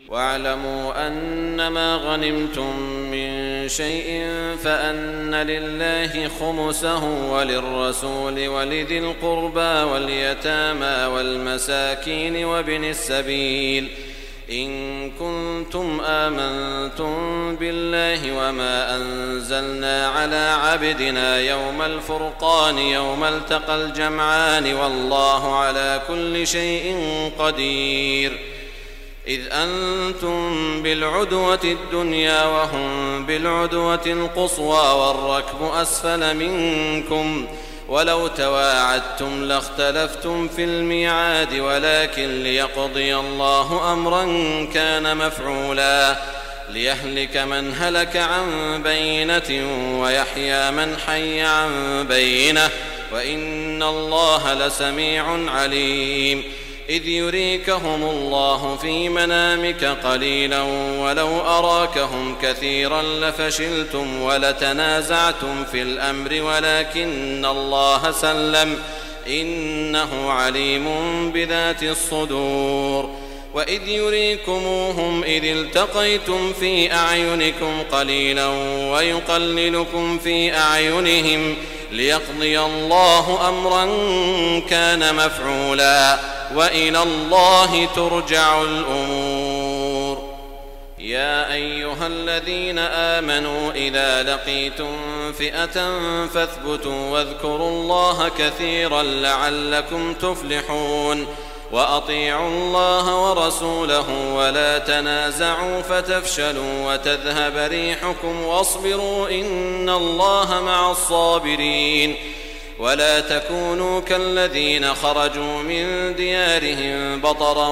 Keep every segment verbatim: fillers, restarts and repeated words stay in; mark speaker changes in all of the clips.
Speaker 1: واعلموا أنما غنمتم من شيء فأن لله خمسه وللرسول ولذي القربى واليتامى والمساكين وابن السبيل إن كنتم آمنتم بالله وما أنزلنا على عبدنا يوم الفرقان يوم التقى الجمعان والله على كل شيء قدير. إذ أنتم بالعدوة الدنيا وهم بالعدوة القصوى والركب أسفل منكم ولو تواعدتم لاختلفتم في الميعاد ولكن ليقضي الله أمرا كان مفعولا ليهلك من هلك عن بينة ويحيى من حي عن بينة وإن الله لسميع عليم. إذ يريكهم الله في منامك قليلا ولو أراكهم كثيرا لفشلتم ولتنازعتم في الأمر ولكن الله سلم إنه عليم بذات الصدور. وإذ يريكموهم إذ التقيتم في أعينكم قليلا ويقللكم في أعينهم ليقضي الله أمرا كان مفعولا وإلى الله ترجع الأمور. يا أيها الذين آمنوا إذا لقيتم فئة فاثبتوا واذكروا الله كثيرا لعلكم تفلحون. وأطيعوا الله ورسوله ولا تنازعوا فتفشلوا وتذهب ريحكم واصبروا إن الله مع الصابرين. ولا تكونوا كالذين خرجوا من ديارهم بطرا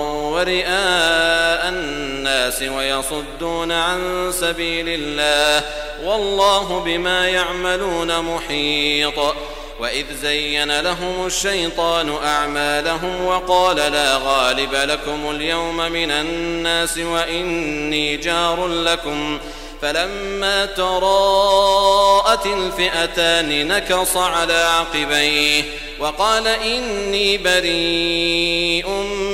Speaker 1: ورئاء الناس ويصدون عن سبيل الله والله بما يعملون محيط. وإذ زين لهم الشيطان أعمالهم وقال لا غالب لكم اليوم من الناس وإني جار لكم فلما تراءت الفئتان نكص على عقبيه وقال إني بريء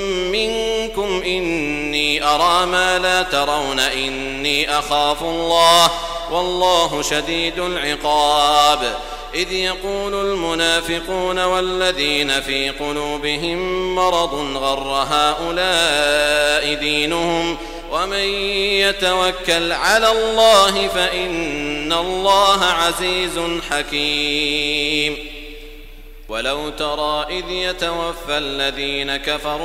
Speaker 1: منكم إني أرى ما لا ترون إني أخاف الله والله شديد العقاب. إذ يقول المنافقون والذين في قلوبهم مرض غر هؤلاء دينهم ومن يتوكل على الله فإن الله عزيز حكيم. ولو ترى إذ يتوفى الذين كفروا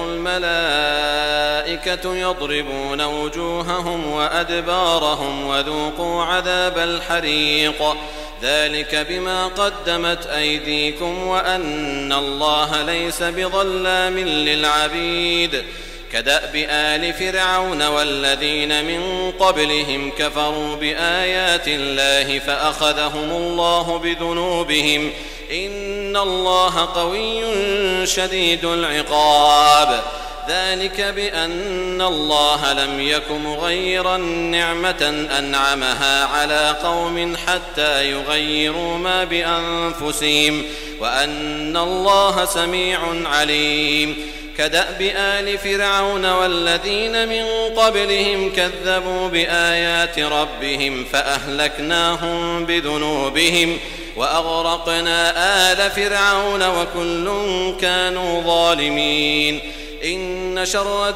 Speaker 1: الملائكة يضربون وجوههم وأدبارهم وذوقوا عذاب الحريق ذلك بما قدمت أيديكم وأن الله ليس بظلام للعبيد. كدأب آل فرعون والذين من قبلهم كفروا بآيات الله فأخذهم الله بذنوبهم إن الله قوي شديد العقاب. ذلك بأن الله لم يك مغيرا نعمة أنعمها على قوم حتى يغيروا ما بأنفسهم وأن الله سميع عليم. كدأب آل فرعون والذين من قبلهم كذبوا بآيات ربهم فأهلكناهم بذنوبهم وأغرقنا آل فرعون وكل كانوا ظالمين. إن شر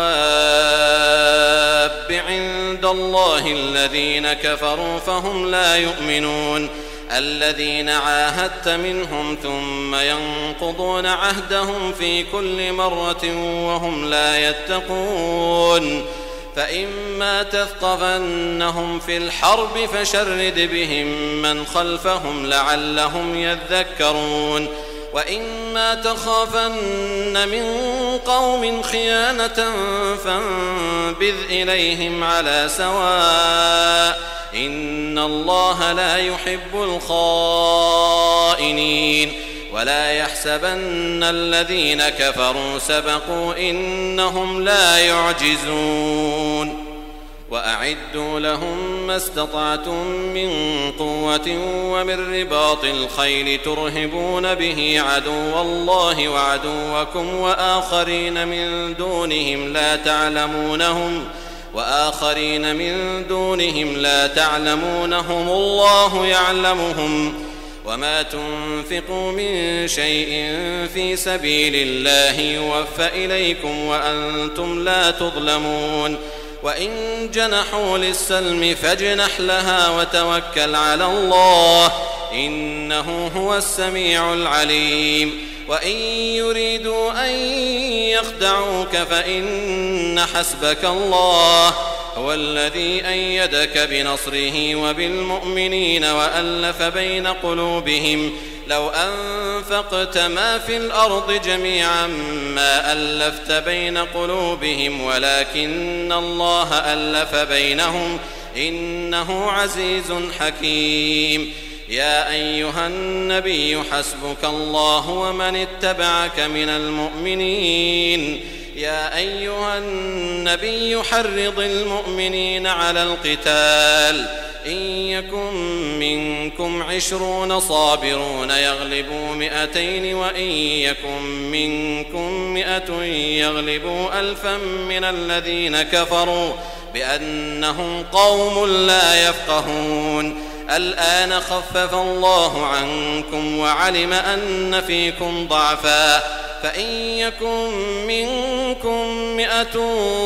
Speaker 1: الدواب عند الله الذين كفروا فهم لا يؤمنون الذين عاهدت منهم ثم ينقضون عهدهم في كل مرة وهم لا يتقون. فإما تثقفنهم في الحرب فشرد بهم من خلفهم لعلهم يذكرون. وإما تخافن من قوم خيانة فانبذ إليهم على سواء إن الله لا يحب الخائنين. ولا يحسبن الذين كفروا سبقوا إنهم لا يعجزون. وأعدوا لهم ما استطعتم من قوة ومن رباط الخيل ترهبون به عدو الله وعدوكم وآخرين من دونهم لا تعلمونهم وآخرين من دونهم لا تعلمونهم الله يعلمهم وما تنفقوا من شيء في سبيل الله يوفى إليكم وأنتم لا تظلمون وإن جنحوا للسلم فاجنح لها وتوكل على الله إنه هو السميع العليم وإن يريدوا أن يخدعوك فإن حسبك الله هو الذي أيدك بنصره وبالمؤمنين وألف بين قلوبهم لو أنفقت ما في الأرض جميعا ما ألفت بين قلوبهم ولكن الله ألف بينهم إنه عزيز حكيم يا أيها النبي حسبك الله ومن اتبعك من المؤمنين يا أيها النبي حرض المؤمنين على القتال إن يكن منكم عشرون صابرون يغلبوا مئتين وإن يكن منكم مئة يغلبوا ألفا من الذين كفروا بأنهم قوم لا يفقهون الآن خفف الله عنكم وعلم أن فيكم ضعفا فإن يكن منكم مئة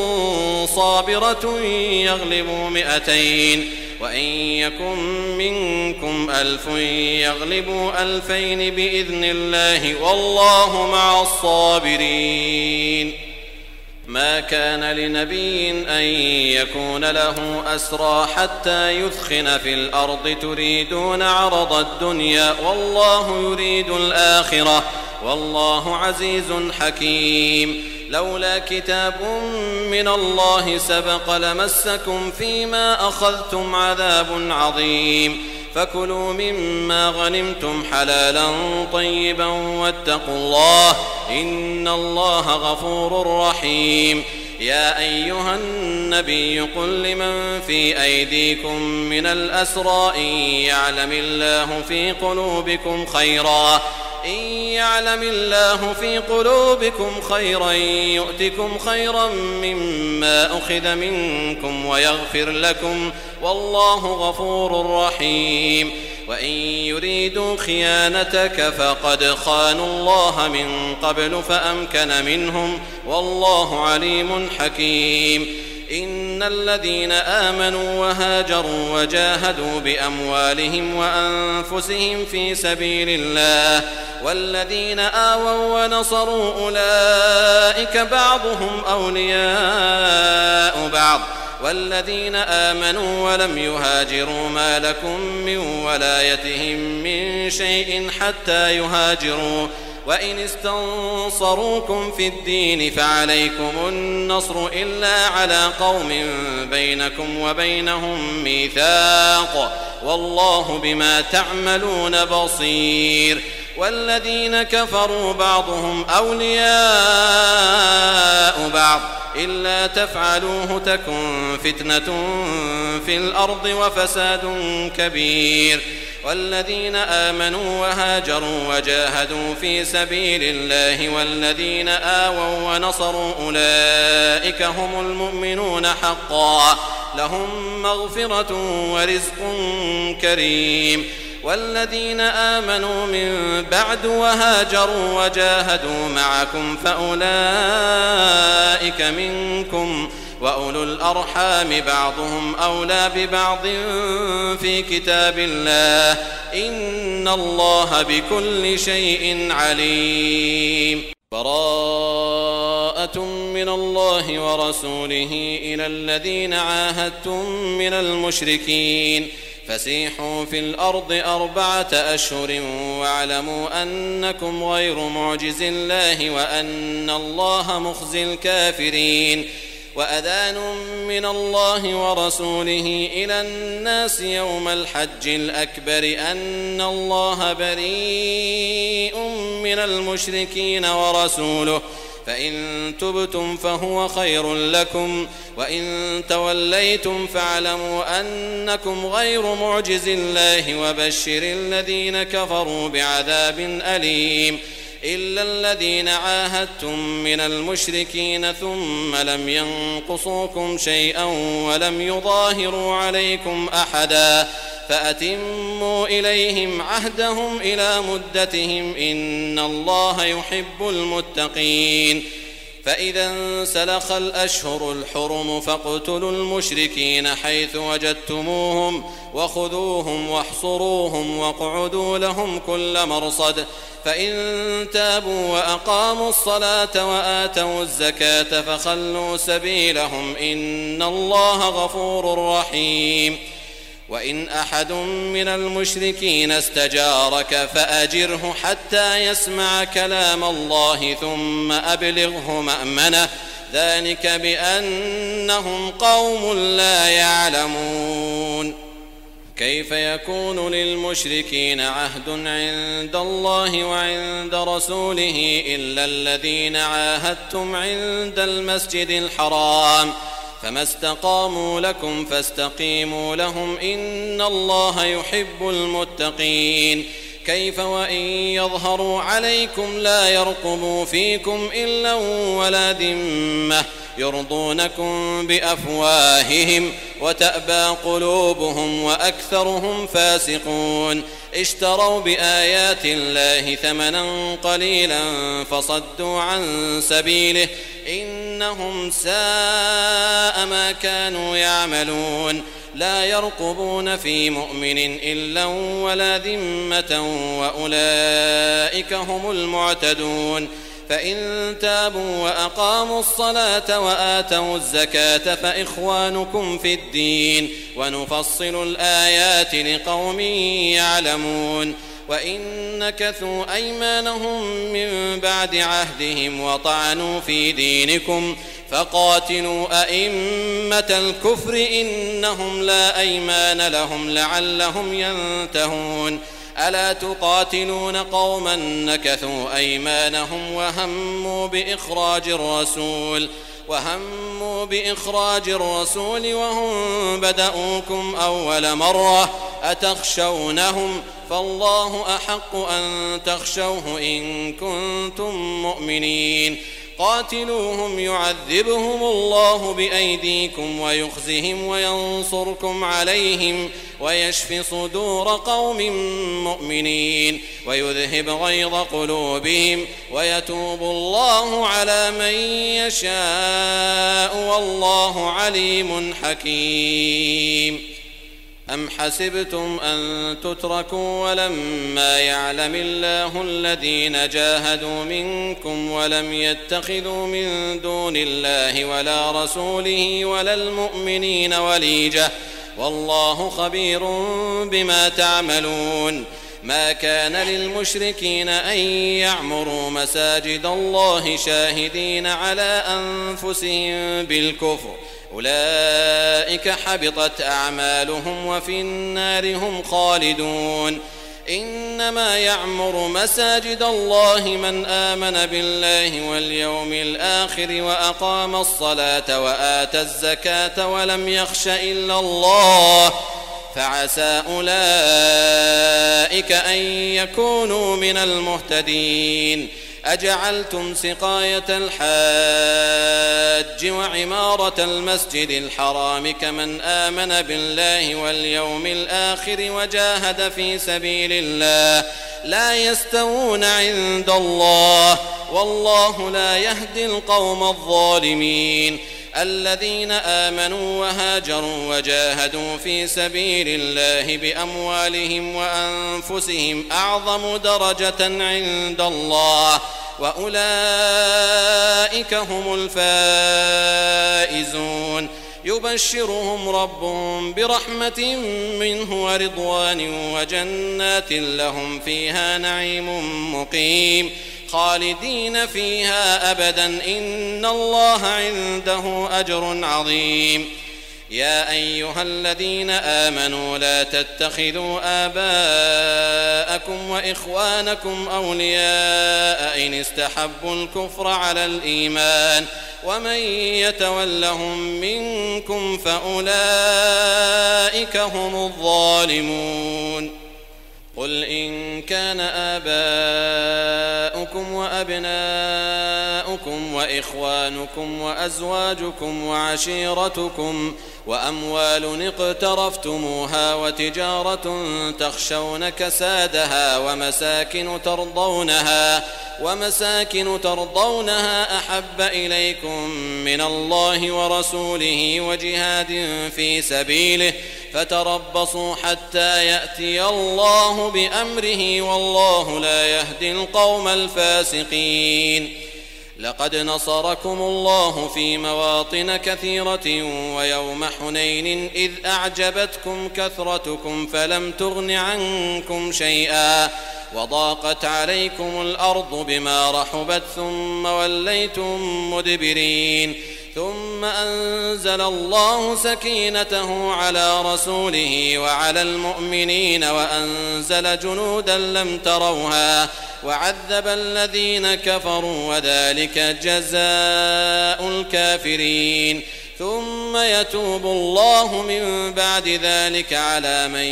Speaker 1: صابرة يغلبوا مئتين وإن يكن منكم ألف يغلبوا ألفين بإذن الله والله مع الصابرين ما كان لنبي أن يكون له أسرى حتى يثخن في الأرض تريدون عرض الدنيا والله يريد الآخرة والله عزيز حكيم لولا كتاب من الله سبق لمسكم فيما أخذتم عذاب عظيم فكلوا مما غنمتم حلالا طيبا واتقوا الله إن الله غفور رحيم يا أيها النبي قل لمن في أيديكم من الأسرى إن يعلم الله في قلوبكم خيرا إن يعلم الله في قلوبكم خيرا يؤتكم خيرا مما أخذ منكم ويغفر لكم والله غفور رحيم وإن يريدوا خيانتك فقد خانوا الله من قبل فأمكن منهم والله عليم حكيم إن الذين آمنوا وهاجروا وجاهدوا بأموالهم وأنفسهم في سبيل الله والذين آووا ونصروا أولئك بعضهم أولياء بعض والذين آمنوا ولم يهاجروا ما لكم من ولايتهم من شيء حتى يهاجروا وإن استنصروكم في الدين فعليكم النصر إلا على قوم بينكم وبينهم ميثاق والله بما تعملون بصير والذين كفروا بعضهم أولياء بعض إلا تفعلوه تكن فتنة في الأرض وفساد كبير والذين آمنوا وهاجروا وجاهدوا في سبيل الله والذين آووا ونصروا أولئك هم المؤمنون حقا لهم مغفرة ورزق كريم والذين آمنوا من بعد وهاجروا وجاهدوا معكم فأولئك منكم وأولو الأرحام بعضهم أولى ببعض في كتاب الله إن الله بكل شيء عليم براءة من الله ورسوله إلى الذين عاهدتم من المشركين فسيحوا في الأرض أربعة أشهر واعلموا أنكم غير معجز الله وأن الله مخزي الكافرين وأذان من الله ورسوله إلى الناس يوم الحج الأكبر أن الله بريء من المشركين ورسوله فإن تبتم فهو خير لكم وإن توليتم فاعلموا أنكم غير معجز الله وبشر الذين كفروا بعذاب أليم إلا الذين عاهدتم من المشركين ثم لم ينقصوكم شيئا ولم يظاهروا عليكم أحدا فأتموا إليهم عهدهم إلى مدتهم إن الله يحب المتقين. فإذا انسلخ الأشهر الحرم فاقتلوا المشركين حيث وجدتموهم وخذوهم واحصروهم واقعدوا لهم كل مرصد فإن تابوا وأقاموا الصلاة وآتوا الزكاة فخلوا سبيلهم إن الله غفور رحيم. وإن أحد من المشركين استجارك فأجره حتى يسمع كلام الله ثم أبلغه مأمنه ذلك بأنهم قوم لا يعلمون. كيف يكون للمشركين عهد عند الله وعند رسوله إلا الذين عاهدتم عند المسجد الحرام فما استقاموا لكم فاستقيموا لهم إن الله يحب المتقين. كيف وإن يظهروا عليكم لا يرقبوا فيكم إلا ولا ذمة يرضونكم بأفواههم وتأبى قلوبهم وأكثرهم فاسقون. اشتروا بآيات الله ثمنا قليلا فصدوا عن سبيله إنهم ساء ما كانوا يعملون. لا يرقبون في مؤمن إلا ولا ذمة وأولئك هم المعتدون. فإن تابوا وأقاموا الصلاة وآتوا الزكاة فإخوانكم في الدين ونفصل الآيات لقوم يعلمون. وإن نكثوا أيمانهم من بعد عهدهم وطعنوا في دينكم فقاتلوا أئمة الكفر إنهم لا أيمان لهم لعلهم ينتهون. ألا تقاتلون قوما نكثوا أيمانهم وهموا بإخراج الرسول وهموا بإخراج الرسول وهم بدأوكم أول مرة أتخشونهم فالله أحق أن تخشوه إن كنتم مؤمنين. قاتلوهم يعذبهم الله بأيديكم ويخزهم وينصركم عليهم ويشف صدور قوم مؤمنين ويذهب غيظ قلوبهم ويتوب الله على من يشاء والله عليم حكيم. أم حسبتم أن تتركوا ولما يعلم الله الذين جاهدوا منكم ولم يتخذوا من دون الله ولا رسوله ولا المؤمنين وليجة والله خبير بما تعملون. ما كان للمشركين أن يعمروا مساجد الله شاهدين على أنفسهم بالكفر أولئك حبطت أعمالهم وفي النار هم خالدون. إنما يعمر مساجد الله من آمن بالله واليوم الآخر وأقام الصلاة وآتى الزكاة ولم يخش إلا الله فعسى أولئك أن يكونوا من المهتدين. أجعلتم سقاية الحاج وعمارة المسجد الحرام كمن آمن بالله واليوم الآخر وجاهد في سبيل الله لا يستوون عند الله والله لا يهدي القوم الظالمين. الذين آمنوا وهاجروا وجاهدوا في سبيل الله بأموالهم وأنفسهم أعظم درجة عند الله وأولئك هم الفائزون. يبشرهم ربهم برحمة منه ورضوان وجنات لهم فيها نعيم مقيم خالدين فيها أبدا إن الله عنده أجر عظيم. يا أيها الذين آمنوا لا تتخذوا آباءكم وإخوانكم أولياء إن استحبوا الكفر على الإيمان ومن يتولهم منكم فأولئك هم الظالمون. قل إن كان آباؤكم أبناؤكم وإخوانكم وأزواجكم وعشيرتكم وأموال اقترفتموها وتجارة تخشون كسادها ومساكن ترضونها ومساكن ترضونها أحب إليكم من الله ورسوله وجهاد في سبيله فتربصوا حتى يأتي الله بأمره والله لا يهدي القوم الفاسقين. لقد نصركم الله في مواطن كثيرة ويوم حنين إذ أعجبتكم كثرتكم فلم تغن عنكم شيئا وضاقت عليكم الأرض بما رحبت ثم وليتم مدبرين ثم أنزل الله سكينته على رسوله وعلى المؤمنين وأنزل جنودا لم تروها وعذب الذين كفروا وذلك جزاء الكافرين ثم يتوب الله من بعد ذلك على من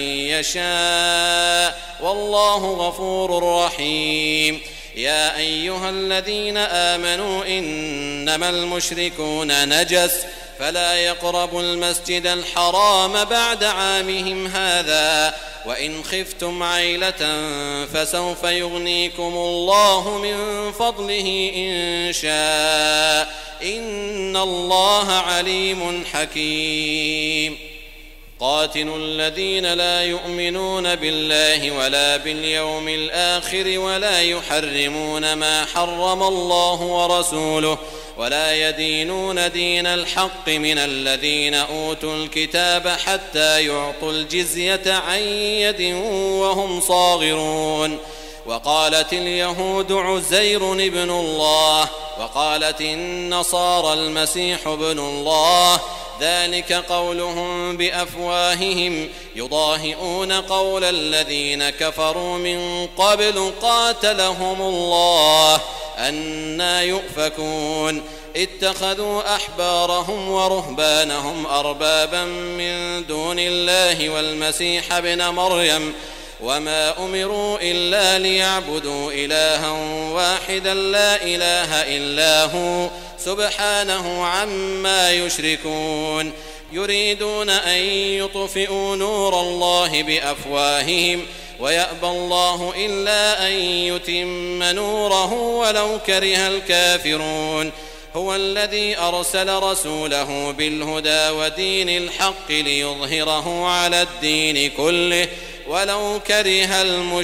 Speaker 1: يشاء والله غفور رحيم. يا أيها الذين آمنوا إنما المشركون نجس فلا يقربوا المسجد الحرام بعد عامهم هذا وإن خفتم عيلة فسوف يغنيكم الله من فضله إن شاء إن الله عليم حكيم. قاتلوا الذين لا يؤمنون بالله ولا باليوم الآخر ولا يحرمون ما حرم الله ورسوله ولا يدينون دين الحق من الذين أوتوا الكتاب حتى يعطوا الجزية عن يد وهم صاغرون. وقالت اليهود عزير ابن الله وقالت النصارى المسيح ابن الله ذلك قولهم بأفواههم يضاهئون قول الذين كفروا من قبل قاتلهم الله أنى يؤفكون. اتخذوا أحبارهم ورهبانهم أربابا من دون الله والمسيح ابن مريم وما أمروا إلا ليعبدوا إلها واحدا لا إله إلا هو سبحانه عما يشركون. يريدون أن يطفئوا نور الله بأفواههم ويأبى الله إلا أن يتم نوره ولو كره الكافرون. هو الذي أرسل رسوله بالهدى ودين الحق ليظهره على الدين كله ولو كره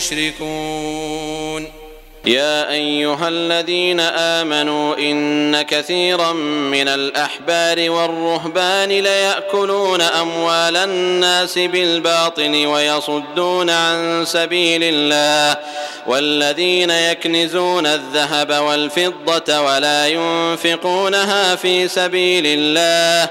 Speaker 1: المشركون. يا أيها الذين آمنوا إن كثيرا من الأحبار والرهبان ليأكلون أموال الناس بالباطل ويصدون عن سبيل الله والذين يكنزون الذهب والفضة ولا ينفقونها في سبيل الله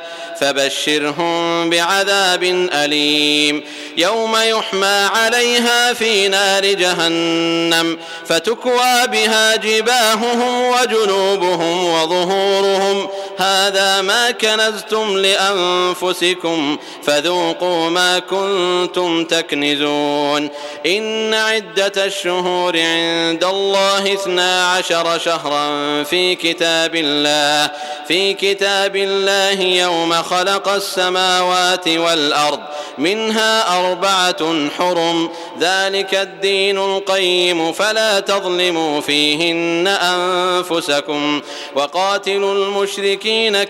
Speaker 1: فبشرهم بعذاب أليم يوم يحمى عليها في نار جهنم فتكوى بها جباههم وجنوبهم وظهورهم هذا ما كنزتم لأنفسكم فذوقوا ما كنتم تكنزون. إن عدة الشهور عند الله اثنا عشر شهرا في كتاب الله في كتاب الله يوم خلق السماوات والأرض منها أربعة حرم ذلك الدين القيم فلا تظلموا فيهن أنفسكم وقاتلوا المشركين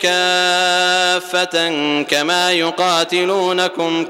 Speaker 1: كافة كما يقاتلونكم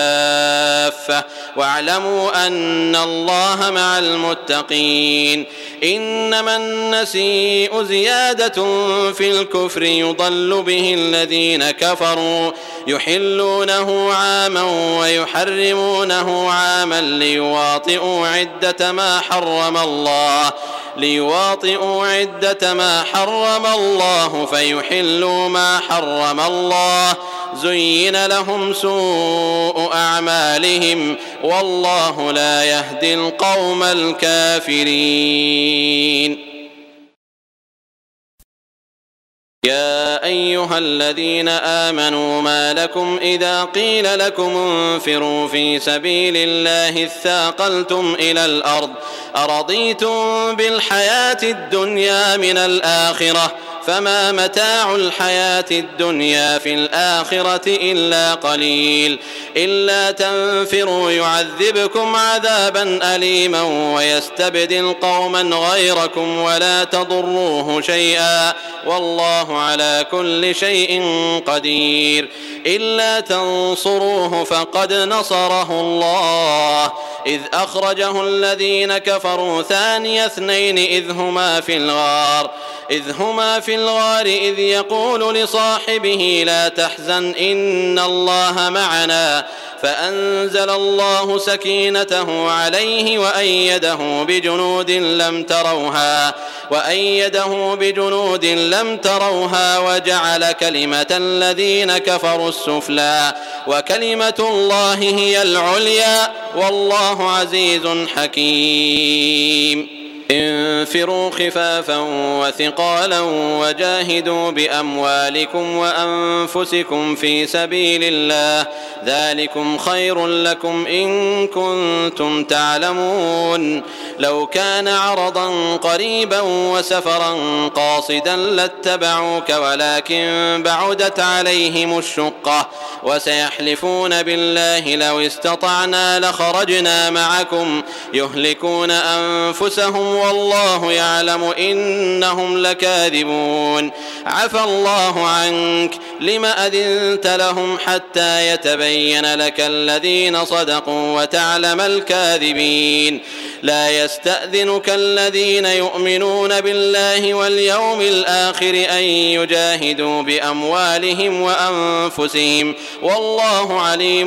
Speaker 1: كافة واعلموا أن الله مع المتقين. إنما النسيء زيادة في الكفر يضل به الذين كفروا يحلونه عاما ويحرمونه عاما ليواطئوا عدة ما حرم الله ليواطئوا عدة ما حرم الله فيحلوا ما حرم الله زين لهم سوء أعمالهم والله لا يهدي القوم الكافرين. يا أيها الذين آمنوا ما لكم إذا قيل لكم انفروا في سبيل الله اثاقلتم إلى الأرض أرضيتم بالحياة الدنيا من الآخرة فما متاع الحياة الدنيا في الآخرة إلا قليل إلا تنفروا يعذبكم عذابا أليما ويستبدل قوما غيركم ولا تضروه شيئا والله على كل شيء قدير إلا تنصروه فقد نصره الله إذ أخرجه الذين كفروا ثاني اثنين إذ هما في الغار إذ هما في الغار إذ يقول لصاحبه لا تحزن إن الله معنا فأنزل الله سكينته عليه وأيده بجنود لم تروها وأيده بجنود لم تروها وجعل كلمة الذين كفروا السفلى وكلمة الله هي العليا والله عزيز حكيم انفروا خفافا وثقالا وجاهدوا بأموالكم وأنفسكم في سبيل الله ذلكم خير لكم إن كنتم تعلمون لو كان عرضا قريبا وسفرا قاصدا لاتبعوك ولكن بعدت عليهم الشقة وسيحلفون بالله لو استطعنا لخرجنا معكم يهلكون أنفسهم والله يعلم إنهم لكاذبون عفى الله عنك لم أذنت لهم حتى يتبين لك الذين صدقوا وتعلم الكاذبين لا يستأذنك الذين يؤمنون بالله واليوم الآخر أن يجاهدوا بأموالهم وأنفسهم والله عليم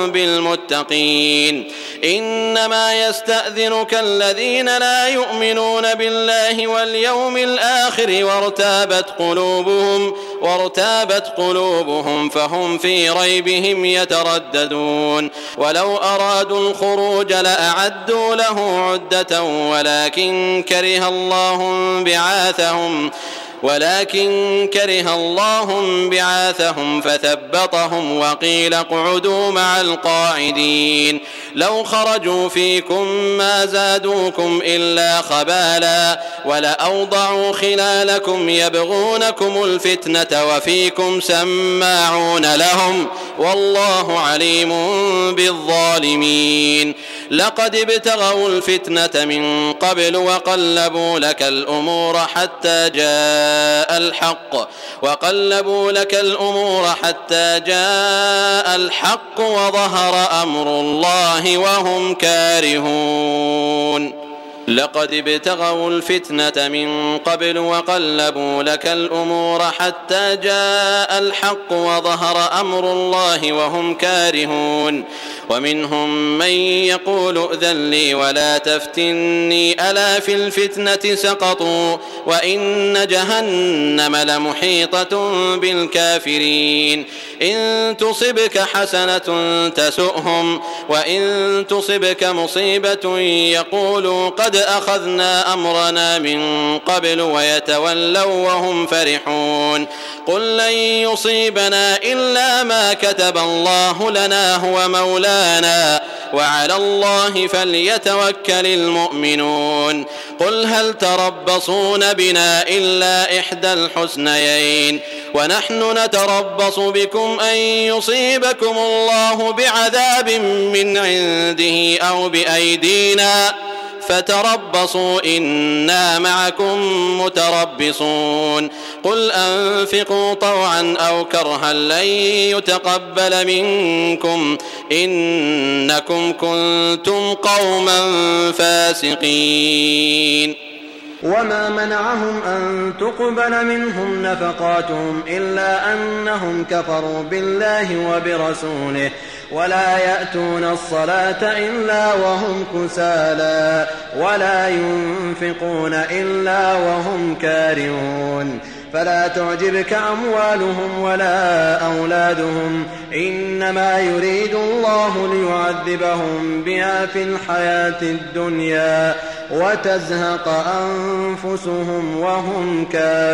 Speaker 1: بالمتقين إنما يستأذنك الذين لا يؤمنون بالله واليوم الآخر وارتابت قلوبهم وارتابت قلوبهم فهم في ريبهم يترددون ولو أرادوا الخروج لأعدوا له عدة ولكن كره الله بعاثهم ولكن كره الله بعاثهم فثبطهم وقيل اقعدوا مع القاعدين لو خرجوا فيكم ما زادوكم إلا خبالا ولأوضعوا خلالكم يبغونكم الفتنة وفيكم سماعون لهم والله عليم بالظالمين لقد ابتغوا الفتنة من قبل وقلبوا لك الأمور حتى جاء الحق وقلبوا لك الأمور حتى جاء الحق وظهر أمر الله وهم كارهون لقد ابتغوا الفتنة من قبل وقلبوا لك الأمور حتى جاء الحق وظهر أمر الله وهم كارهون ومنهم من يقول ائذن لي ولا تفتني ألا في الفتنة سقطوا وإن جهنم لمحيطة بالكافرين إن تصبك حسنة تسؤهم وإن تصبك مصيبة يقولوا قد أخذنا أمرنا من قبل ويتولوا وهم فرحون قل لن يصيبنا إلا ما كتب الله لنا هو مولانا وعلى الله فليتوكل المؤمنون قل هل تربصون بنا إلا إحدى الحسنيين ونحن نتربص بكم أن يصيبكم الله بعذاب من عنده أو بأيدينا فتربصوا إنا معكم متربصون قل أنفقوا طوعا أو كرها لن يتقبل منكم إنكم كنتم قوما فاسقين
Speaker 2: وما منعهم أن تقبل منهم نفقاتهم إلا أنهم كفروا بالله وبرسوله ولا يأتون الصلاة إلا وهم كسالى ولا ينفقون إلا وهم كارهون فلا تعجبك أموالهم ولا أولادهم إنما يريد الله ليعذبهم بها في الحياة الدنيا وتزهق أنفسهم وهم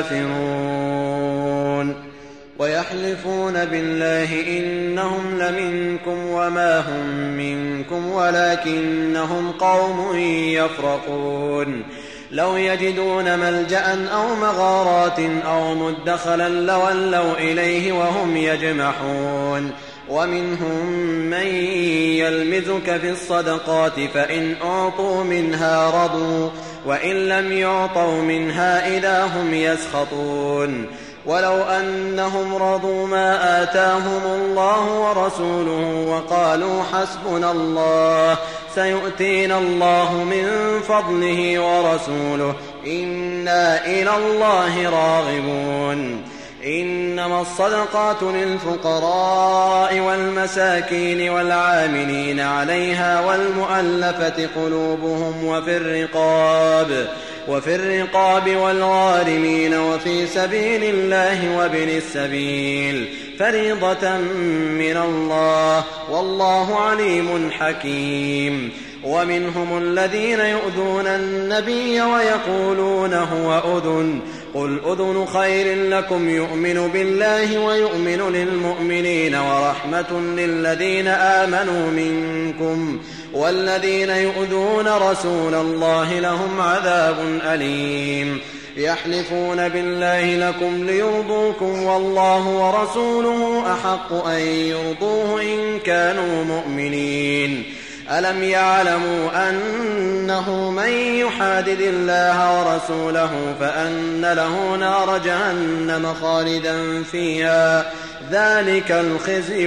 Speaker 2: كافرون ويحلفون بالله إنهم لمنكم وما هم منكم ولكنهم قوم يفرقون لو يجدون ملجأ أو مغارات أو مدخلا لولوا إليه وهم يجمحون ومنهم من يلمزك في الصدقات فإن أعطوا منها رضوا وإن لم يعطوا منها إذا هم يسخطون ولو أنهم رضوا ما آتاهم الله ورسوله وقالوا حسبنا الله سيؤتينا الله من فضله ورسوله إنا إلى الله راغبون إنما الصدقات للفقراء والمساكين والعاملين عليها والمؤلفة قلوبهم وفي الرقاب وفي الرقاب والغارمين وفي سبيل الله وابن السبيل فريضة من الله والله عليم حكيم ومنهم الذين يؤذون النبي ويقولون هو أذن قل أذن خير لكم يؤمن بالله ويؤمن للمؤمنين ورحمة للذين آمنوا منكم والذين يؤذون رسول الله لهم عذاب أليم يحلفون بالله لكم ليرضوكم والله ورسوله أحق أن يرضوه إن كانوا مؤمنين ألم يعلموا أنه من يحادد الله ورسوله فأن له نار جهنم خالدا فيها ذلك الخزي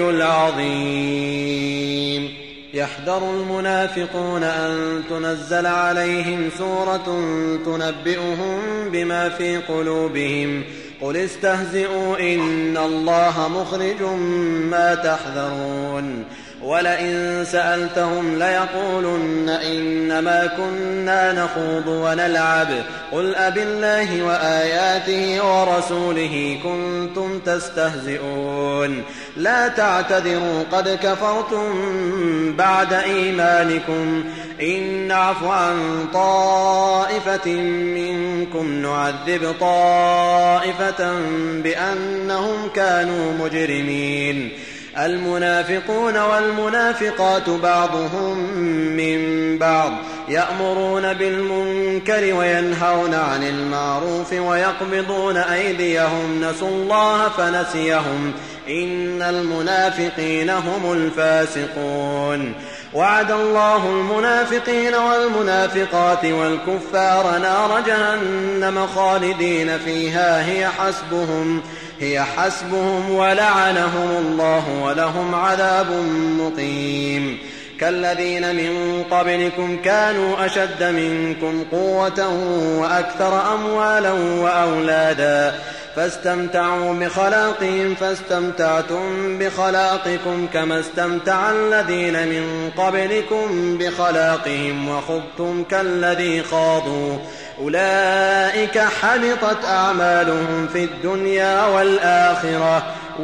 Speaker 2: العظيم يحذر المنافقون أن تنزل عليهم سورة تنبئهم بما في قلوبهم قل استهزئوا إن الله مخرج ما تحذرون ولئن سألتهم ليقولن إنما كنا نخوض ونلعب قل أبالله وآياته ورسوله كنتم تستهزئون لا تعتذروا قد كفرتم بعد إيمانكم إن نعف عن طائفة منكم نعذب طائفة بأنهم كانوا مجرمين المنافقون والمنافقات بعضهم من بعض يأمرون بالمنكر وينهون عن المعروف ويقبضون أيديهم نسوا الله فنسيهم إن المنافقين هم الفاسقون وعد الله المنافقين والمنافقات والكفار نار جهنم خالدين فيها هي حسبهم هي حسبهم ولعنهم الله ولهم عذاب مقيم كالذين من قبلكم كانوا أشد منكم قوة وأكثر أموالا وأولادا فاستمتعوا بخلاقهم فاستمتعتم بخلاقكم كما استمتع الذين من قبلكم بخلاقهم وخضتم كالذي خاضوا أولئك حبطت أعمالهم في الدنيا والآخرة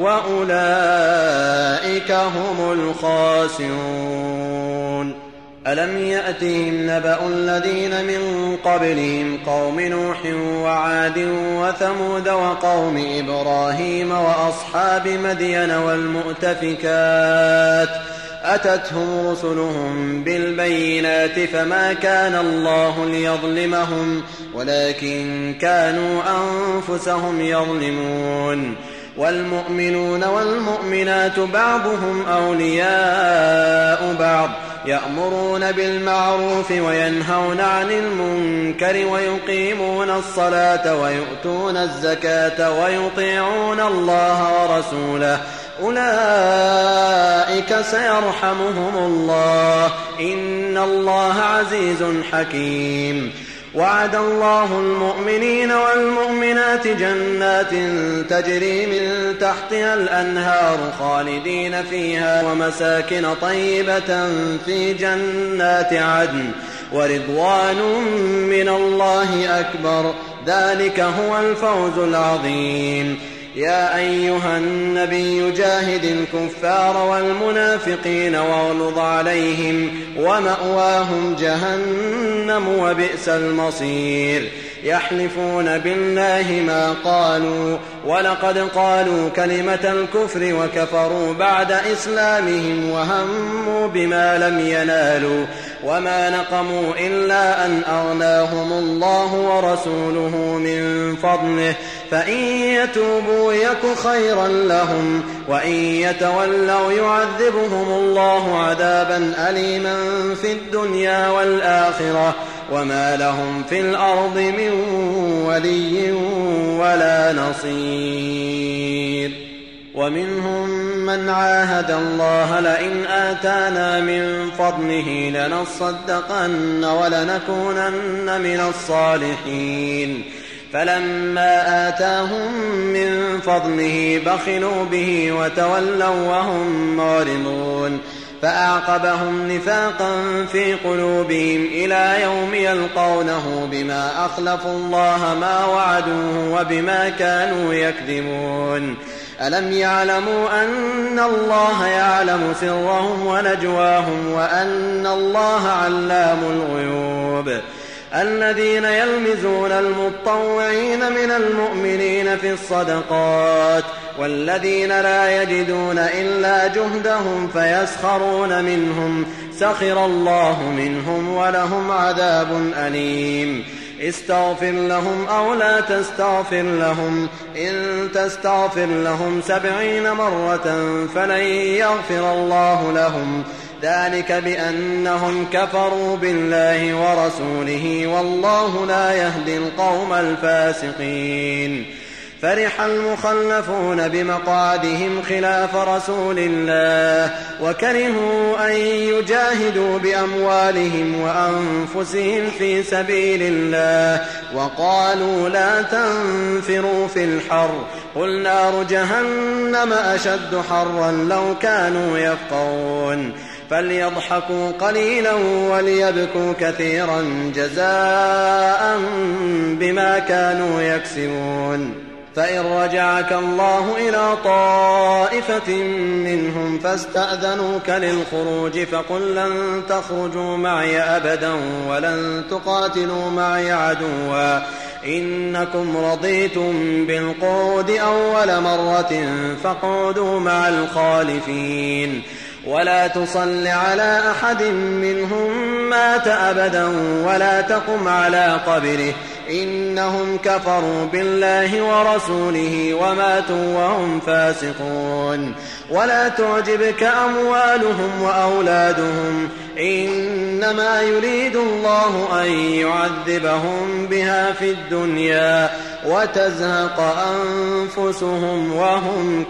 Speaker 2: وأولئك هم الخاسرون ألم يأتهم نبأ الذين من قبلهم قوم نوح وعاد وثمود وقوم إبراهيم وأصحاب مدين والمؤتفكات أتتهم رسلهم بالبينات فما كان الله ليظلمهم ولكن كانوا أنفسهم يظلمون والمؤمنون والمؤمنات بعضهم أولياء بعض يأمرون بالمعروف وينهون عن المنكر ويقيمون الصلاة ويؤتون الزكاة ويطيعون الله ورسوله أولئك سيرحمهم الله إن الله عزيز حكيم وعد الله المؤمنين والمؤمنات جنات تجري من تحتها الأنهار خالدين فيها ومساكن طيبة في جنات عدن ورضوان من الله أكبر ذلك هو الفوز العظيم يا أيها النبي جاهد الكفار والمنافقين واغلظ عليهم ومأواهم جهنم وبئس المصير يحلفون بالله ما قالوا ولقد قالوا كلمة الكفر وكفروا بعد إسلامهم وهموا بما لم ينالوا وما نقموا إلا أن أغناهم الله ورسوله من فضله فإن يتوبوا يك خيرا لهم وإن يتولوا يعذبهم الله عذابا أليما في الدنيا والآخرة وما لهم في الأرض من ولي ولا نصير. ومنهم من عاهد الله لئن آتانا من فضله لنصدقن ولنكونن من الصالحين فلما آتاهم من فضله بخلوا به وتولوا وهم معرضون فأعقبهم نفاقا في قلوبهم إلى يوم يلقونه بما أخلفوا الله ما وعدوه وبما كانوا يكذبون. ألم يعلموا أن الله يعلم سرهم ونجواهم وأن الله علام الغيوب. الذين يلمزون المطوعين من المؤمنين في الصدقات والذين لا يجدون إلا جهدهم فيسخرون منهم سخر الله منهم ولهم عذاب أليم. استغفر لهم أو لا تستغفر لهم إن تستغفر لهم سبعين مرة فلن يغفر الله لهم ذلك بأنهم كفروا بالله ورسوله والله لا يهدي القوم الفاسقين. فرح المخلفون بمقعدهم خلاف رسول الله وكرهوا أن يجاهدوا بأموالهم وأنفسهم في سبيل الله وقالوا لا تنفروا في الحر قل نار جهنم أشد حرا لو كانوا يفقهون. فليضحكوا قليلا وليبكوا كثيرا جزاء بما كانوا يكسبون. فإن رجعك الله إلى طائفة منهم فاستأذنوك للخروج فقل لن تخرجوا معي أبدا ولن تقاتلوا معي عدوا إنكم رضيتم بالقعود أول مرة فاقعدوا مع الخالفين ولا تصل على أحد منهم مات أبدا ولا تقم على قبره إنهم كفروا بالله ورسوله وماتوا وهم فاسقون. ولا تعجبك أموالهم وأولادهم إنما يريد الله أن يعذبهم بها في الدنيا وتزهق أنفسهم وهم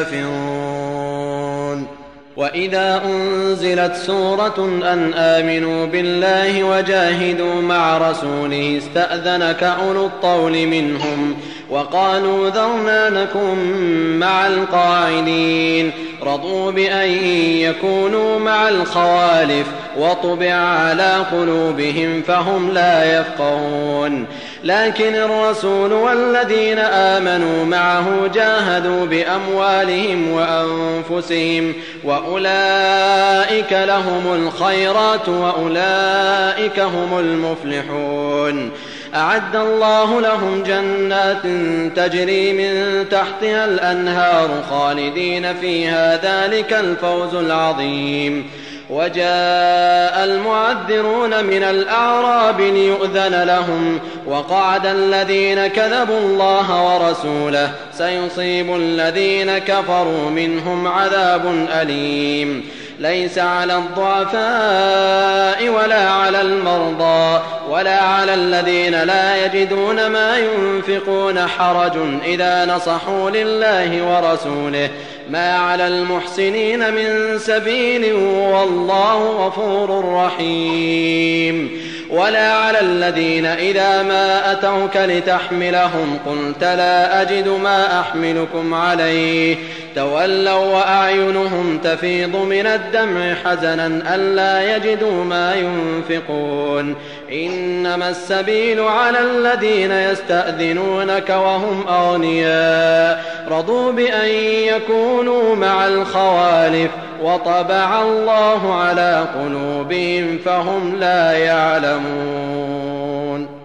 Speaker 2: كافرون. وإذا أنزلت سورة أن آمنوا بالله وجاهدوا مع رسوله استأذنك أولو الطول منهم وقالوا ذرنا نكن مع القاعدين رضوا بأن يكونوا مع الخوالف وطبع على قلوبهم فهم لا يفقهون. لكن الرسول والذين آمنوا معه جاهدوا بأموالهم وأنفسهم وأولئك لهم الخيرات وأولئك هم المفلحون. أعد الله لهم جنات تجري من تحتها الأنهار خالدين فيها ذلك الفوز العظيم. وجاء المعذرون من الأعراب ليؤذن لهم وقعد الذين كذبوا الله ورسوله سيصيب الذين كفروا منهم عذاب أليم. ليس على الضعفاء ولا على المرضى ولا على الذين لا يجدون ما ينفقون حرج إذا نصحوا لله ورسوله ما على المحسنين من سبيل والله غفور رحيم. ولا على الذين إذا ما أتوك لتحملهم قلت لا أجد ما أحملكم عليه تولوا وأعينهم تفيض من الدمع حزنا ألا يجدوا ما ينفقون إنما السبيل على الذين يستأذنونك وهم أغنياء رضوا بأن يكونوا مع الخوالف وطبع الله على قلوبهم فهم لا يعلمون.